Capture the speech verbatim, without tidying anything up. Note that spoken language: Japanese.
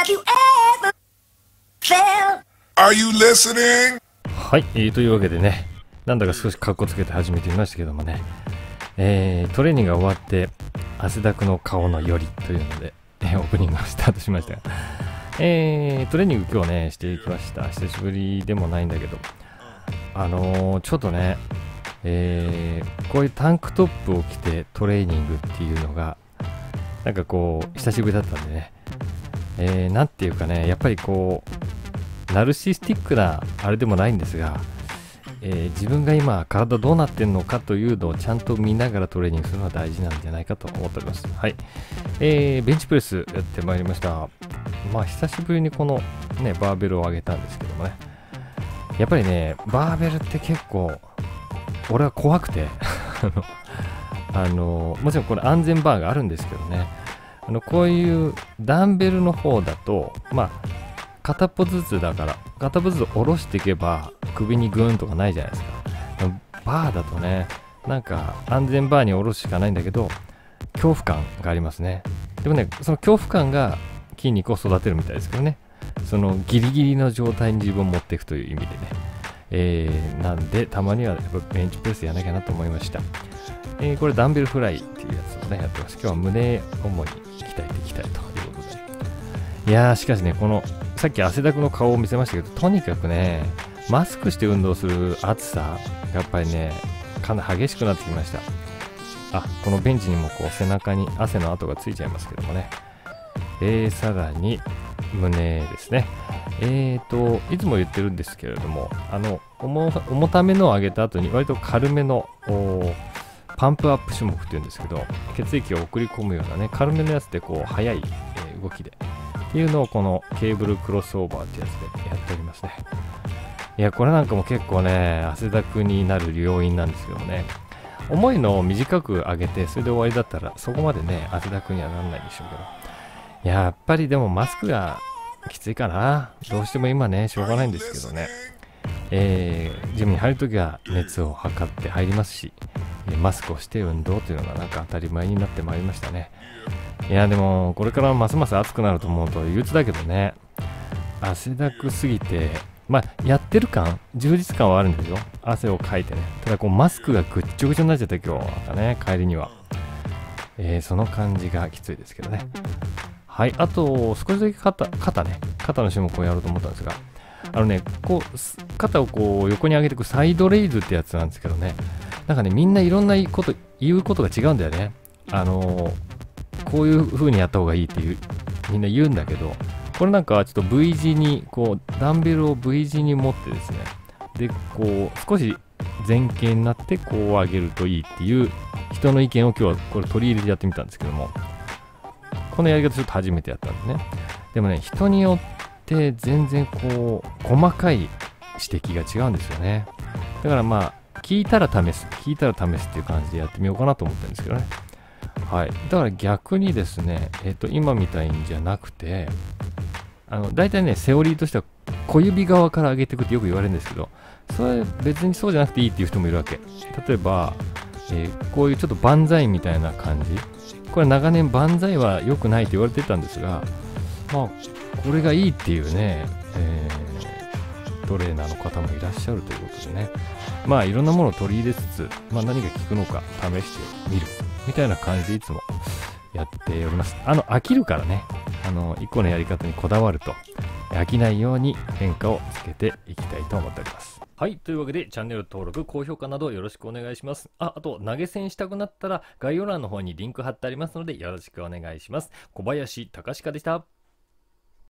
like you ever felt. Are you listening? はい、えー、というわけでね、なんだか少しカッコつけて始めてみましたけどもね、えー、トレーニングが終わって汗だくの顔のよりというので、えー、オープニングをスタートしましたが、えー、トレーニング今日ねしていきました。久しぶりでもないんだけど、あのー、ちょっとね、えー、こういうタンクトップを着てトレーニングっていうのがなんかこう久しぶりだったんでね、えー、なんていうかね、やっぱりこうナルシスティックなあれでもないんですが、えー、自分が今体どうなってんのかというのをちゃんと見ながらトレーニングするのは大事なんじゃないかと思っております。はい、えー、ベンチプレスやってまいりました。まあ久しぶりにこのねバーベルを上げたんですけどもね、やっぱりねバーベルって結構俺は怖くてあのもちろんこれ安全バーがあるんですけどね、あのこういうダンベルの方だとまあ片っぽずつだから片っぽずつ下ろしていけば首にグーンとかないじゃないですか。バーだとねなんか安全バーに下ろすしかないんだけど恐怖感がありますね。でもねその恐怖感が筋肉を育てるみたいですけどね、そのギリギリの状態に自分を持っていくという意味でね、えー、なんでたまにはやっぱベンチプレスやらなきゃなと思いました。えー、これダンベルフライっていうやつをねやってます。今日は胸主に鍛えていきたいということで、いやーしかしねこのさっき汗だくの顔を見せましたけど、とにかくねマスクして運動する暑さがやっぱりねかなり激しくなってきました。あ、このベンチにもこう背中に汗の跡がついちゃいますけどもね、えー、さらに胸ですね。えーといつも言ってるんですけれども、あの 重, 重ためのを上げた後に割と軽めのパンプアップ種目っていうんですけど、血液を送り込むようなね軽めのやつでこう速い、えー、動きでっていうのをこのケーブルクロスオーバーってやつでやっておりますね。いやこれなんかも結構ね汗だくになる要因なんですけどもね、重いのを短く上げてそれで終わりだったらそこまでね汗だくにはならないでしょうけど、やっぱりでもマスクがきついかな。どうしても今ねしょうがないんですけどね、えー、ジムに入るときは熱を測って入りますし、マスクをして運動というのがなんか当たり前になってまいりましたね。いやでもこれからますます暑くなると思うと憂鬱だけどね、汗だくすぎてまあやってる感充実感はあるんですよ、汗をかいてね。ただこうマスクがぐっちょぐちょになっちゃって今日はね帰りには、えー、その感じがきついですけどね。はい、あと少しだけ肩肩ね肩の種目をやろうと思ったんですが、あのねこう肩をこう横に上げていくサイドレイズってやつなんですけどね、なんかねみんないろんなこと言うことが違うんだよね。あのー、こういう風にやった方がいいっていうみんな言うんだけど、これなんかちょっと V 字にこうダンベルを V 字に持ってですね、でこう少し前傾になってこう上げるといいっていう人の意見を今日はこれ取り入れてやってみたんですけども、このやり方ちょっと初めてやったんでね。でもね人によって全然こう細かい指摘が違うんですよね。だからまあ聞いたら試す聞いたら試すっていう感じでやってみようかなと思ってるんですけどね。はい、だから逆にですね、えっと今みたいんじゃなくて、あの大体ねセオリーとしては小指側から上げていくってよく言われるんですけど、それ別にそうじゃなくていいっていう人もいるわけ。例えば、えー、こういうちょっと万歳みたいな感じ、これ長年万歳は良くないと言われてたんですが、まあこれがいいっていうね、えー、トレーナーの方もいらっしゃるということでね、まあいろんなものを取り入れつつ、まあ、何が効くのか試してみるみたいな感じでいつもやっております。あの飽きるからね、あの一個のやり方にこだわると飽きないように変化をつけていきたいと思っております。はい、というわけでチャンネル登録高評価などよろしくお願いします。ああと投げ銭したくなったら概要欄の方にリンク貼ってありますのでよろしくお願いします。小林隆史でした。